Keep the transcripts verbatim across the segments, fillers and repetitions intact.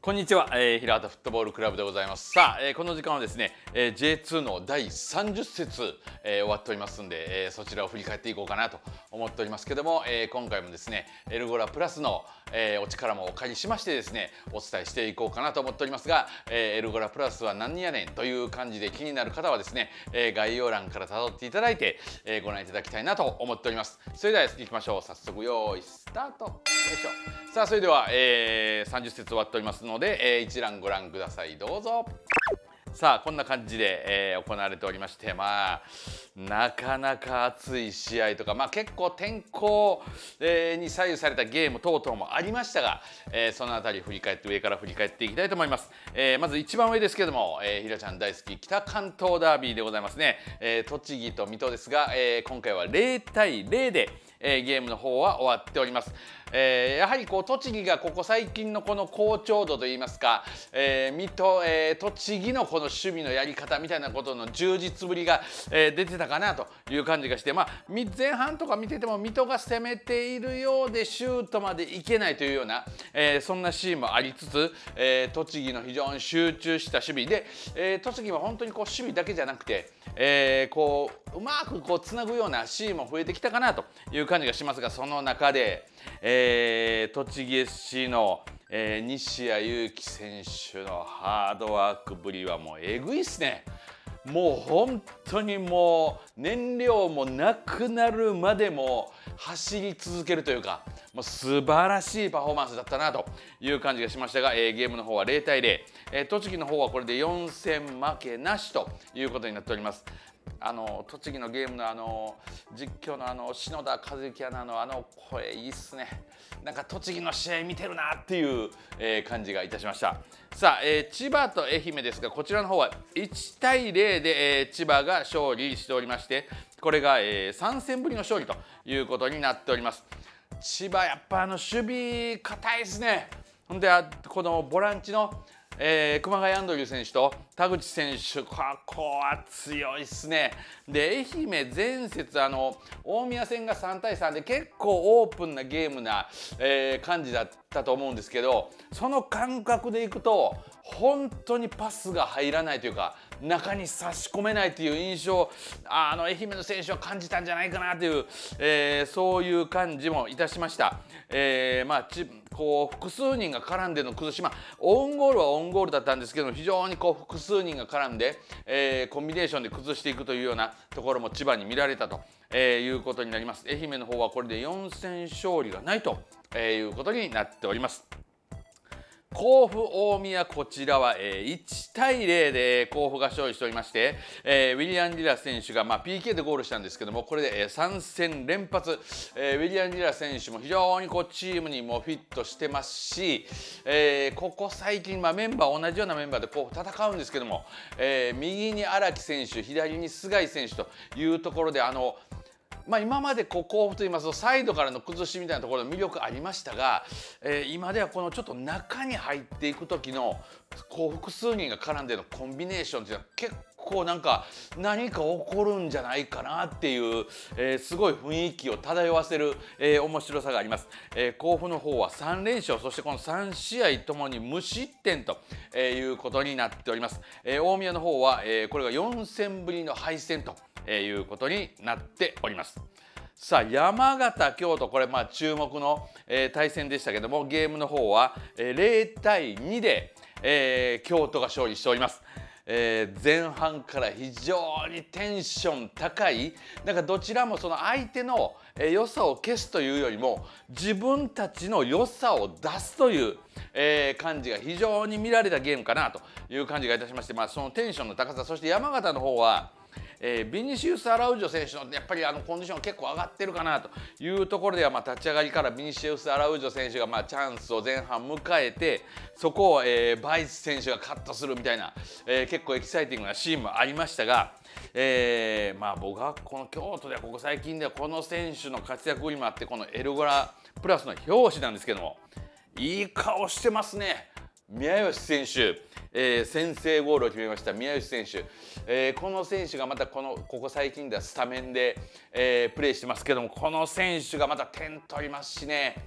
こんにちは、えー、平畑フットボールクラブでございます。さあ、えー、この時間はですね、えー、ジェイツー のだいさんじゅっ節、えー、終わっておりますんで、えー、そちらを振り返っていこうかなと思っておりますけども、えー、今回もですねエルゴラプラスの、えー、お力もお借りしましてですねお伝えしていこうかなと思っておりますが、えー、エルゴラプラスは何やねんという感じで気になる方はですね、えー、概要欄から辿っていただいて、えー、ご覧いただきたいなと思っております。それでは行きましょう。早速よーいスタート。よいしょ。さあそれでは、えー、さんじゅっ節終わっておりますので、えー、一覧ご覧ください。どうぞ。さあこんな感じで、えー、行われておりまして、まあなかなか熱い試合とか、まあ、結構天候、えー、に左右されたゲーム等々もありましたが、えー、そのあたり振り返って上から振り返っていきたいと思います。えー、まず一番上ですけども、えー、ひらちゃん大好き北関東ダービーでございますね。えー、栃木と水戸ですが、えー、今回はゼロたいゼロで、えー、ゲームの方は終わっております。えー、やはりこう栃木がここ最近のこの好調度といいますか、えー、水戸、えー、栃木のこの守備のやり方みたいなことの充実ぶりが、えー、出てたかなという感じがして、まあ、前半とか見てても水戸が攻めているようでシュートまでいけないというような、えー、そんなシーンもありつつ、えー、栃木の非常に集中した守備で、えー、栃木は本当にこう守備だけじゃなくて、えー、こううまくこうつなぐようなシーンも増えてきたかなという感じがしますが、その中で、えー、栃木 エスシー の、えー、西谷裕樹選手のハードワークぶりはもうえぐいっすね。もう本当にもう燃料もなくなるまでも走り続けるというか、もう素晴らしいパフォーマンスだったなという感じがしましたが、えー、ゲームの方はゼロたいゼロ、えー、栃木の方はこれでよん戦負けなしということになっております。あの栃木のゲームのあの実況のあの篠田和之アナのあの声いいっすね。なんか栃木の試合見てるなっていう、えー、感じがいたしました。さあ、えー、千葉と愛媛ですが、こちらの方はいちたいゼロで、えー、千葉が勝利しておりまして、これが、えー、さん戦ぶりの勝利ということになっております。千葉やっぱあの守備堅いですね。ほんでこのボランチのえー、熊谷アンドリュー選手と田口選手、ここは強いっすね。で愛媛前節あの大宮戦がさんたいさんで結構オープンなゲームな、えー、感じだったと思うんですけど、その感覚でいくと本当にパスが入らないというか中に差し込めないという印象、あの愛媛の選手は感じたんじゃないかなという、えー、そういう感じもいたしました。えー、まあちこう複数人が絡んでの崩し、まあ、オウンゴールはオウンゴールだったんですけど、非常にこう複数人が絡んで、えー、コンビネーションで崩していくというようなところも千葉に見られたと、えー、いうことになります。愛媛の方はこれでよん戦勝利がないと、えー、いうことになっております。甲府大宮、こちらは、えー、いちたいゼロで甲府が勝利しておりまして、えー、ウィリアン・リラ選手が、まあ、ピーケー でゴールしたんですけども、これで、えー、さん戦連発、えー、ウィリアン・リラ選手も非常にこうチームにもフィットしてますし、えー、ここ最近、まあ、メンバー同じようなメンバーでこう戦うんですけども、えー、右に荒木選手、左に須貝選手というところで、あのまあ、今までこう甲府といいますとサイドからの崩しみたいなところの魅力ありましたが、えー、今ではこのちょっと中に入っていく時のこう複数人が絡んでのコンビネーションっていうのは結構なんか何か起こるんじゃないかなっていう、えー、すごい雰囲気を漂わせる、えー、面白さがあります。えー、甲府の方はさん連勝、そしてこのさん試合ともに無失点ということになっております。えー、大宮の方は、えー、これがよん戦ぶりの敗戦とえー、いうことになっております。さあ山形、京都、これまあ注目の、えー、対戦でしたけども、ゲームの方は、えー、ゼロたいにで、えー、京都が勝利しております。えー、前半から非常にテンション高い、なんかどちらもその相手の良さを消すというよりも自分たちの良さを出すという、えー、感じが非常に見られたゲームかなという感じがいたしまして、まあ、そのテンションの高さ、そして山形の方はえー、ビニシウス・アラウジョ選手のやっぱりあのコンディション結構上がってるかなというところでは、まあ、立ち上がりからビニシウス・アラウジョ選手がまあチャンスを前半迎えて、そこを、えー、バイス選手がカットするみたいな、えー、結構エキサイティングなシーンもありましたが、えー、まあ僕はこの京都ではここ最近ではこの選手の活躍にもあって、このエルゴラプラスの表紙なんですけども、いい顔してますね。宮吉選手、えー、先制ゴールを決めました宮吉選手、えー、この選手がまたこのここ最近ではスタメンで、えー、プレーしてますけども、この選手がまた点取りますしね、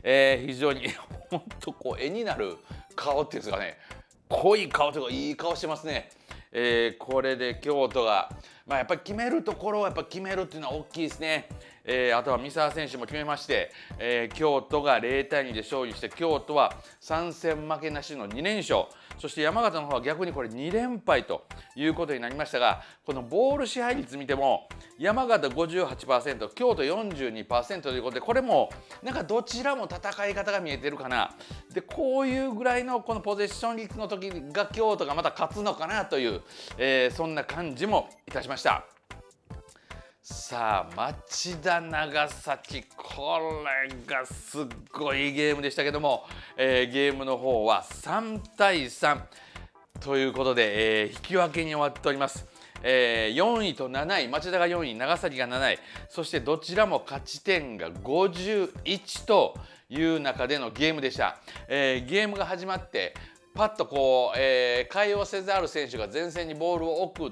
えー、非常に本当こう絵になる顔っていうんですかね、濃い顔というかいい顔してますね。えー、これで京都が、まあ、やっぱり決めるところはやっぱ決めるっていうのは大きいですね。えー、あとは三沢選手も決めまして、えー、京都がゼロたいにで勝利して、京都はさん戦負けなしのに連勝、そして山形の方は逆にこれに連敗ということになりましたが、このボール支配率見ても山形 ごじゅうはちパーセント、京都 よんじゅうにパーセント ということで、これもなんかどちらも戦い方が見えてるかな。でこういうぐらいのこのポゼッション率の時が京都がまた勝つのかなという、えー、そんな感じもいたしました。さあ町田長崎、これがすっごいゲームでしたけども、えー、ゲームの方はさんたいさんということで、えー、引き分けに終わっております。えー、よんいとなない、町田がよんい、長崎がなない、そしてどちらも勝ち点がごじゅういちという中でのゲームでした。えー、ゲームが始まってパッとこう、えー、海王セザール選手が前線にボールを送った、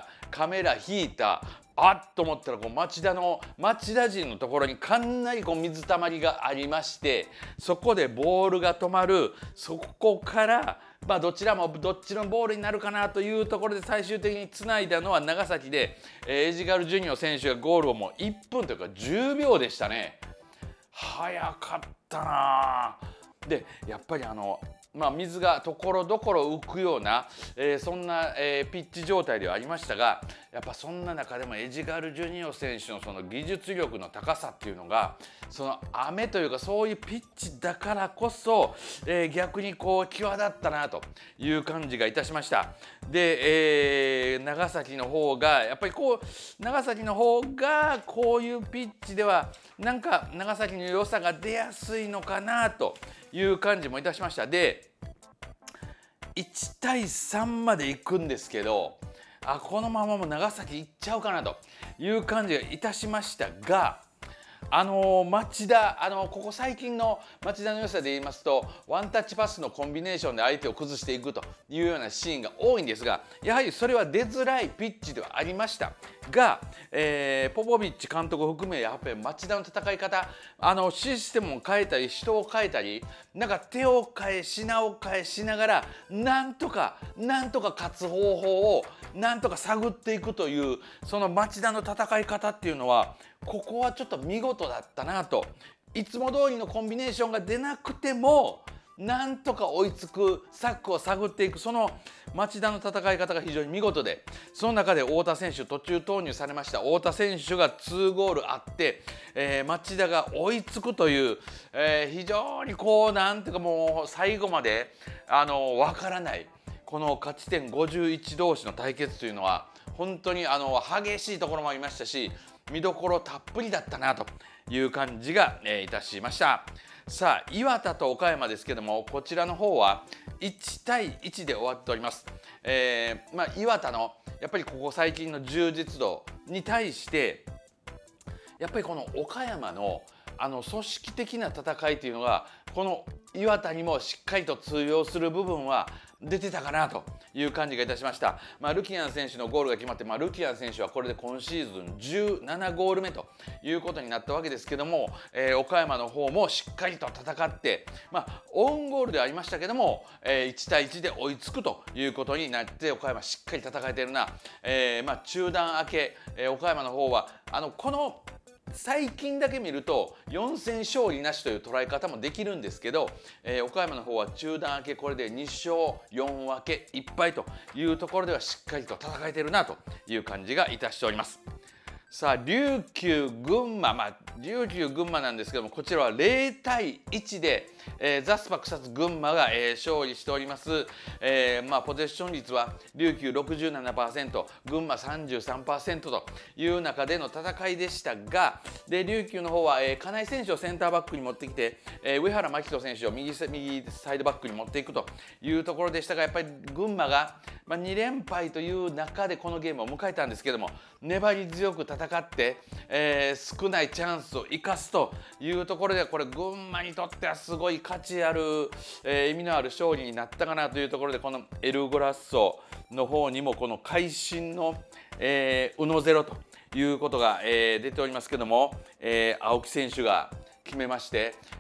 カメラ引いた、あっと思ったらこう町田の町田陣のところにかなりこう水たまりがありまして、そこでボールが止まる、そこからまあどちらもどっちのボールになるかなというところで最終的につないだのは長崎で、えー、エジガル・ジュニオ選手がゴールをもういっぷんというかじゅうびょうでしたね。早かったな。でやっぱりあのまあ、水がところどころ浮くような、えー、そんな、えー、ピッチ状態ではありましたが、やっぱそんな中でもエジガル・ジュニオ選手のその技術力の高さっていうのが、その雨というかそういうピッチだからこそ、えー、逆にこう際立ったなという感じがいたしました。で、えー、長崎の方がやっぱりこう長崎の方がこういうピッチではなんか長崎の良さが出やすいのかなという感じもいたしました。でいちたいさんまで行くんですけど、あこのままも長崎行っちゃうかなという感じがいたしましたが、あの町田、あのここ最近の町田の良さで言いますと、ワンタッチパスのコンビネーションで相手を崩していくというようなシーンが多いんですが、やはりそれは出づらいピッチではありましたが、えー、ポポビッチ監督を含めやっぱり町田の戦い方、あのシステムを変えたり人を変えたり、なんか手を変え品を変えしながらなんとかなんとか勝つ方法をなんとか探っていくという、その町田の戦い方っていうのはここはちょっと見事だったなと。いつも通りのコンビネーションが出なくてもなんとか追いつく策を探っていく、その町田の戦い方が非常に見事で、その中で太田選手途中投入されました。太田選手がにゴールあって、えー、町田が追いつくという、えー、非常にこうなんていうかもう最後まであの分からないこの勝ち点ごじゅういち同士の対決というのは本当にあの激しいところもありましたし、見どころたっぷりだったなという感じが、えー、いたしました。さあ磐田と岡山ですけども、こちらの方はいちたいいちで終わっております。えーまあ、磐田のやっぱりここ最近の充実度に対してやっぱりこの岡山のあの組織的な戦いというのがこの磐田にもしっかりと通用する部分は出てたかなという感じがいたしました。まあ、ルキアン選手のゴールが決まって、まあ、ルキアン選手はこれで今シーズンじゅうななゴール目ということになったわけですけども、えー、岡山の方もしっかりと戦って、まあ、オウンゴールではありましたけども、えー、いちたいいちで追いつくということになって岡山しっかり戦えてるな、えーまあ、中断明け、えー、岡山の方はあのこの最近だけ見るとよん戦勝利なしという捉え方もできるんですけど、えー、岡山の方は中断明けこれでに勝よん分けいっ敗というところではしっかりと戦えてるなという感じがいたしております。さあ琉球群馬、まあ琉球群馬なんですけども、こちらはゼロたいいちで、えー、ザスパ草津群馬が、えー、勝利しております。えーまあ、ポゼッション率は琉球 ろくじゅうななパーセント、群馬 さんじゅうさんパーセント という中での戦いでしたが、で琉球の方は、えー、金井選手をセンターバックに持ってきて、えー、上原真人選手を右右サイドバックに持っていくというところでしたが、やっぱり群馬が、まあ、に連敗という中でこのゲームを迎えたんですけども、粘り強く戦って、えー、少ないチャンスを生かすというところではこれ群馬にとってはすごい価値ある、えー、意味のある勝利になったかなというところで、このエルゴラッソの方にもこの会心の、えー、ウノゼロということが、えー、出ておりますけども、えー、青木選手が決めまして、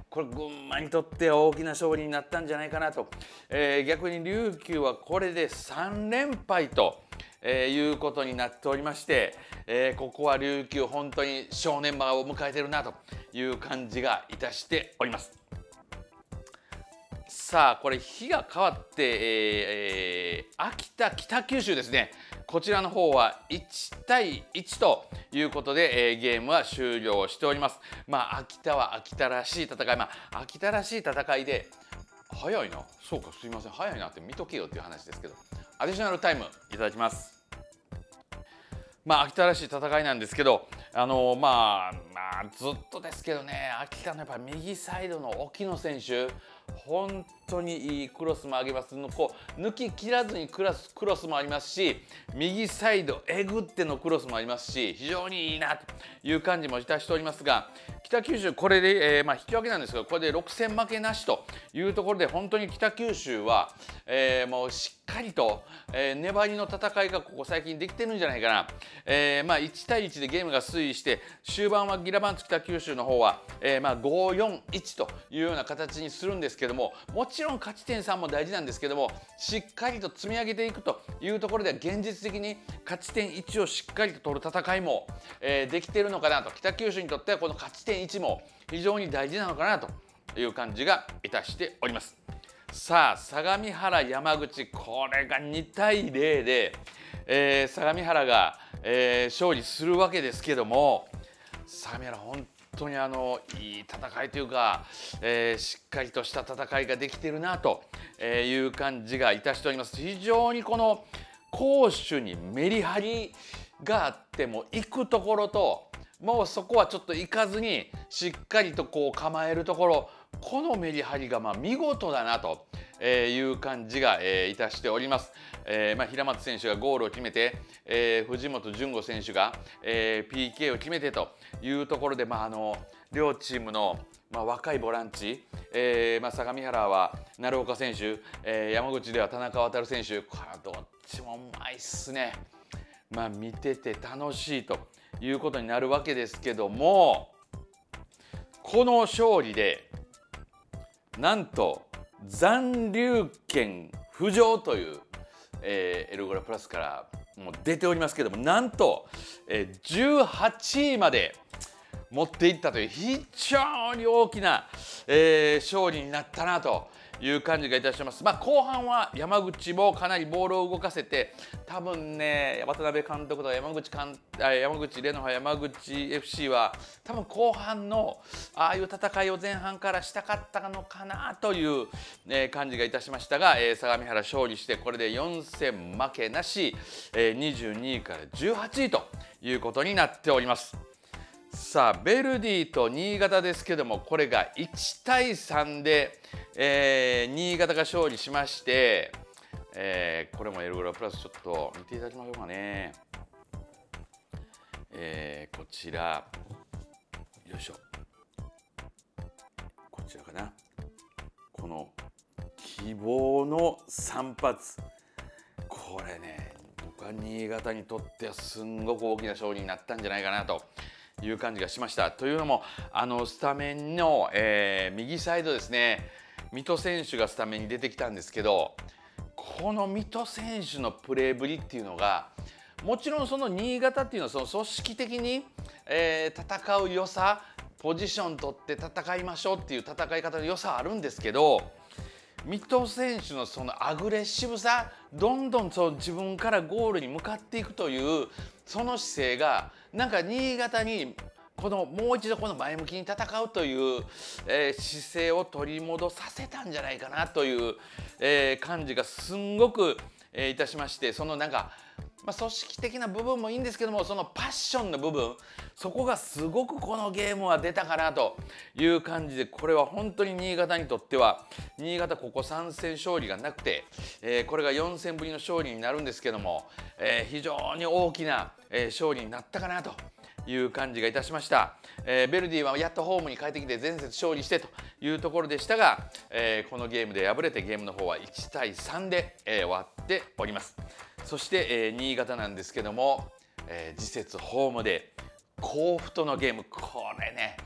これ群馬にとっては大きな勝利になったんじゃないかなと、えー、逆に琉球はこれでさん連敗と、えー、いうことになっておりまして、えー、ここは琉球本当に正念場を迎えてるなという感じがいたしております。さあこれ日が変わって、えー、秋田北九州ですね、こちらの方はいちたいいちということで、えー、ゲームは終了しております。まあ秋田は秋田らしい戦い、まあ秋田らしい戦いで早いな、そうかすいません早いなって見とけよっていう話ですけど、アディショナルタイムいただきます。まあ秋田らしい戦いなんですけど、あのー、まあまあずっとですけどね、秋田のやっぱ右サイドの沖野選手本当にいいクロスも上げます。こう抜き切らずにクロスクロスもありますし、右サイドえぐってのクロスもありますし、非常にいいなという感じもいたしておりますが、北九州これで、えーまあ、引き分けなんですが、これでろく戦負けなしというところで、本当に北九州は、えー、もうしっかりと、えー、粘りの戦いがここ最近できてるんじゃないかな。えーまあ、いちたいいちでゲームが推移して、終盤はギラバンツ北九州の方は、えーまあ、ごよんいちというような形にするんですけども、もちろん勝ち点さんも大事なんですけども、しっかりと積み上げていくというところでは現実的に勝ち点いちをしっかりと取る戦いも、えー、できているのかなと。北九州にとってはこの勝ち点いちも非常に大事なのかなという感じがいたしております。さあ相模原山口、これがにたいゼロで、えー、相模原が、えー、勝利するわけですけども、相模原本当にあのいい戦いというか、えー、しっかりとした戦いができているなという感じがいたしております。非常にこの攻守にメリハリがあって、も行くところともうそこはちょっと行かずにしっかりとこう構えるところ、このメリハリがまあ見事だなという感じがいたしております。えーまあ、平松選手がゴールを決めて、えー、藤本純吾選手が、えー、ピーケー を決めてというところで、まあ、あの両チームの、まあ、若いボランチ、えーまあ、相模原は鳴岡選手、えー、山口では田中航選手、これはどっちもうまいっすね。まあ、見てて楽しいということになるわけですけども、この勝利でなんと残留権浮上という、えー、エルゴラプラスからもう出ておりますけども、なんと、えー、じゅうはちいまで持っていったという非常に大きな、えー、勝利になったなという感じがいたします。まあ、後半は山口もかなりボールを動かせて、多分ね渡辺監督と山口監山口レノファ山口 エフシー は多分後半のああいう戦いを前半からしたかったのかなという、えー、感じがいたしましたが、えー、相模原勝利してこれでよん戦負けなし、えー、にじゅうにいからじゅうはちいということになっております。さあベルディと新潟ですけども、これがいちたいさんで、えー、新潟が勝利しまして、えー、これもエルゴラプラスちょっと見ていただきましょうかね。えー、こちらよいしょ、こちらかな、この希望のさん発、これね僕は新潟にとってはすんごく大きな勝利になったんじゃないかなという感じがしました。というのもあのスタメンの、えー、右サイドですね、水戸選手がスタメンに出てきたんですけど、この水戸選手のプレーぶりっていうのが、もちろんその新潟っていうのはその組織的に、えー、戦う良さ、ポジション取って戦いましょうっていう戦い方の良さはあるんですけど、水戸選手のそのアグレッシブさ、どんどんそう自分からゴールに向かっていくというその姿勢が、なんか新潟にこのもう一度この前向きに戦うという、えー、姿勢を取り戻させたんじゃないかなという、えー、感じがすんごく、えー、いたしまして、そのなんか、まあ、組織的な部分もいいんですけども、そのパッションの部分、そこがすごくこのゲームは出たかなという感じで、これは本当に新潟にとっては、新潟ここさん戦勝利がなくて、えー、これがよん戦ぶりの勝利になるんですけども、えー、非常に大きな、えー、勝利になったかなという感じがいたしました。えー、ベルディはやっとホームに帰ってきて前節勝利してというところでしたが、えー、このゲームで敗れてゲームの方はいちたいさんで、えー、終わっております。そして、えー、新潟なんですけども、えー、次節ホームで甲府とのゲーム、これね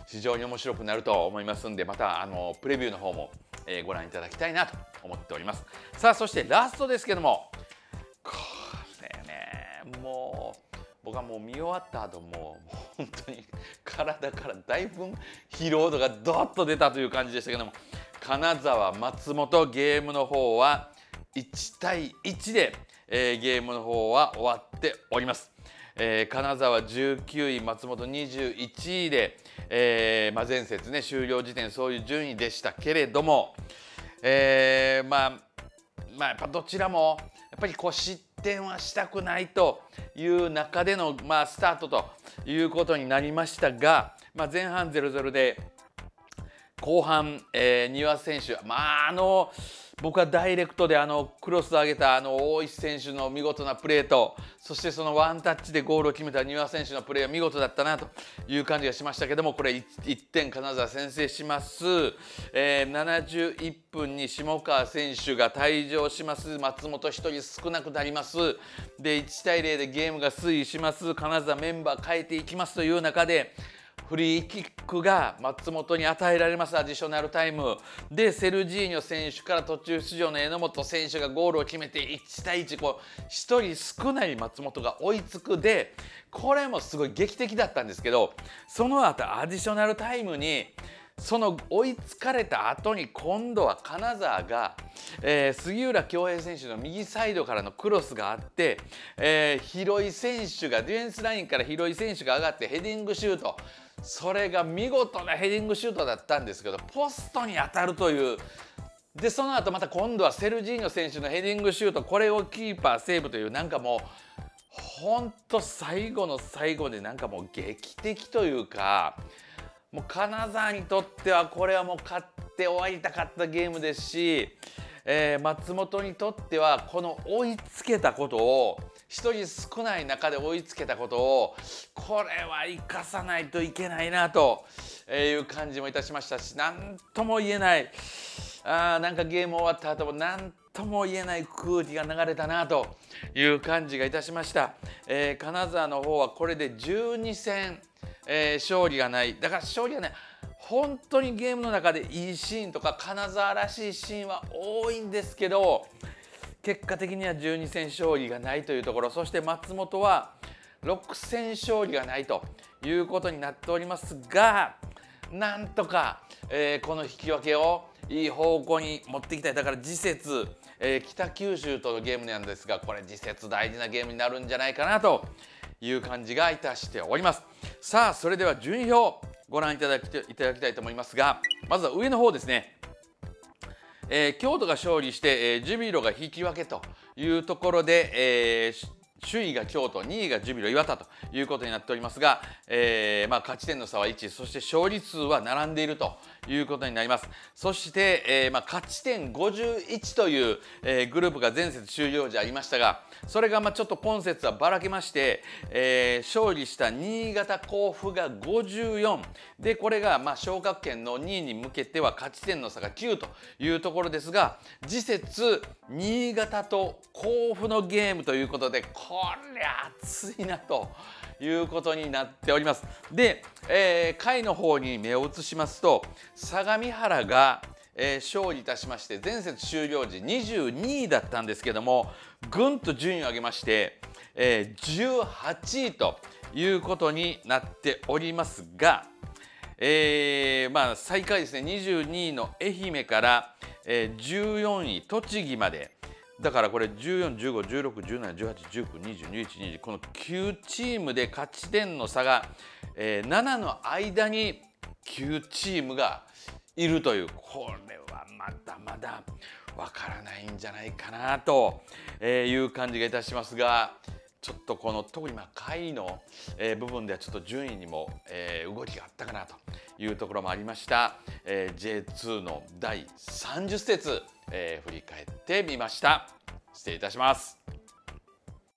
非常に面白くなると思いますんで、またあのプレビューの方も、えー、ご覧いただきたいなと思っております。さあそしてラストですけども、これねもう僕はもう見終わった後もう本当に体からだいぶ疲労度がドッと出たという感じでしたけども、金沢松本ゲームの方はいちたいいちで、えー、ゲームの方は終わっております。えー、金沢じゅうきゅうい松本にじゅういちいで、えーまあ、前節ね終了時点そういう順位でしたけれども、えー、まあまあやっぱどちらもやっぱりこう失点はしたくないという中での、まあ、スタートということになりましたが、まあ、前半 ゼロゼロ で後半、えー、丹羽選手、まああの僕はダイレクトであのクロスを上げたあの大石選手の見事なプレーと、そしてそのワンタッチでゴールを決めた丹羽選手のプレーは見事だったなという感じがしましたけども、これいってん金沢先制します。えー、ななじゅういっぷんに下川選手が退場します。松本ひとり少なくなります。でいちたいゼロでゲームが推移します。金沢メンバー変えていきますという中で、フリーキックが松本に与えられます。アディショナルタイムでセルジーニョ選手から途中出場の榎本選手がゴールを決めていちたいいち、こうひとり少ない松本が追いつくで、これもすごい劇的だったんですけど、その後アディショナルタイムにその追いつかれた後に今度は金沢が、えー、杉浦恭平選手の右サイドからのクロスがあって、えー、広井選手がディフェンスラインから広井選手が上がってヘディングシュート、それが見事なヘディングシュートだったんですけどポストに当たるという。でその後また今度はセルジーニョ選手のヘディングシュート、これをキーパーセーブという、なんかもうほんと最後の最後でなんかもう劇的というか、もう金沢にとってはこれはもう勝って終わりたかったゲームですし、えー、松本にとってはこの追いつけたことを、ひとり少ない中で追いつけたことを、これは生かさないといけないなという感じもいたしましたし、何とも言えない、あーなんかゲーム終わった後も何とも言えない空気が流れたなという感じがいたしました。えー、金沢の方はこれでじゅうにせん、えー、勝利がない。だから勝利がない、本当にゲームの中でいいシーンとか金沢らしいシーンは多いんですけど、結果的にはじゅうにせん勝利がないというところ、そして松本はろくせん勝利がないということになっておりますが、なんとか、えー、この引き分けをいい方向に持っていきたい。だから次節、えー、北九州とのゲームなんですが、これ次節大事なゲームになるんじゃないかなという感じがいたしております。さあそれでは順位表ご覧いただきいただきたいと思いますが、まずは上の方ですね。えー、京都が勝利して、えー、ジュビロが引き分けというところで、えー、首位が京都、にいがジュビロ磐田ということになっておりますが、えーまあ、勝ち点の差はいち、そして勝利数は並んでいるということになります。そして、えーまあ、勝ち点ごじゅういちという、えー、グループが前節終了時ありましたが、それがまあちょっと今節はばらけまして、えー、勝利した新潟甲府がごじゅうよんで、これがまあ昇格圏のにいに向けては勝ち点の差がきゅうというところですが、次節新潟と甲府のゲームということで、これ熱いなということになっております。で、えー、下位の方に目を移しますと、相模原が、えー、勝利いたしまして、前節終了時にじゅうにいだったんですけども、ぐんと順位を上げまして、えー、じゅうはちいということになっておりますが、えー、まあ最下位ですね、にじゅうにいの愛媛から、えー、じゅうよんい栃木まで。だからこれじゅうよん、じゅうご、じゅうろく、じゅうなな、じゅうはち、じゅうきゅう、にじゅう、にじゅういち、にじゅうに、このきゅうチームで勝ち点の差が、えー、ななの間にきゅうチームがいるという、これはまだまだわからないんじゃないかなという感じがいたしますが、ちょっとこの特にまあ下位の部分ではちょっと順位にも動きがあったかなというところもありました。 ジェイツー のだいさんじゅっ節、えー、振り返ってみました。失礼いたします。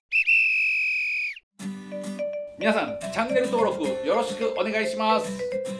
皆さんチャンネル登録よろしくお願いします。